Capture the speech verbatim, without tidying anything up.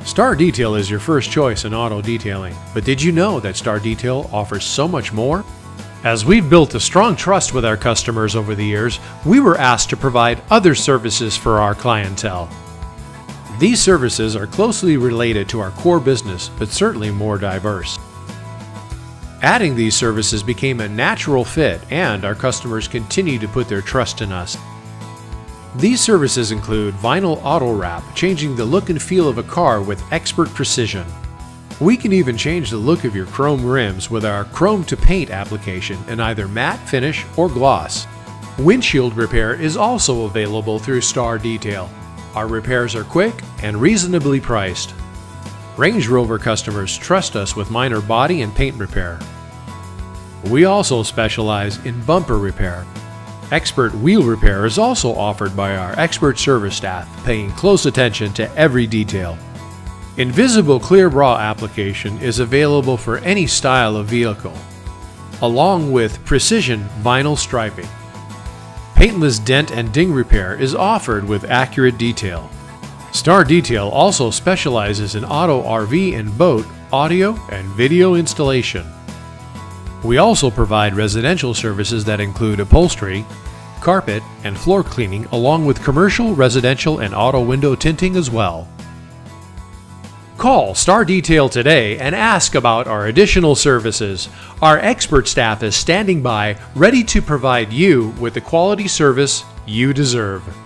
Star Detail is your first choice in auto detailing, but did you know that Star Detail offers so much more? As we've built a strong trust with our customers over the years, we were asked to provide other services for our clientele. These services are closely related to our core business, but certainly more diverse. Adding these services became a natural fit, and our customers continue to put their trust in us. These services include vinyl auto wrap, changing the look and feel of a car with expert precision. We can even change the look of your chrome rims with our Chrome to Paint application in either matte finish or gloss. Windshield repair is also available through Star Detail. Our repairs are quick and reasonably priced. Range Rover customers trust us with minor body and paint repair. We also specialize in bumper repair. Expert wheel repair is also offered by our expert service staff, paying close attention to every detail. Invisible Clear Bra application is available for any style of vehicle, along with precision vinyl striping. Paintless dent and ding repair is offered with accurate detail. Star Detail also specializes in auto R V and boat audio and video installation. We also provide residential services that include upholstery, carpet, and floor cleaning, along with commercial, residential, and auto window tinting as well. Call Star Detail today and ask about our additional services. Our expert staff is standing by, ready to provide you with the quality service you deserve.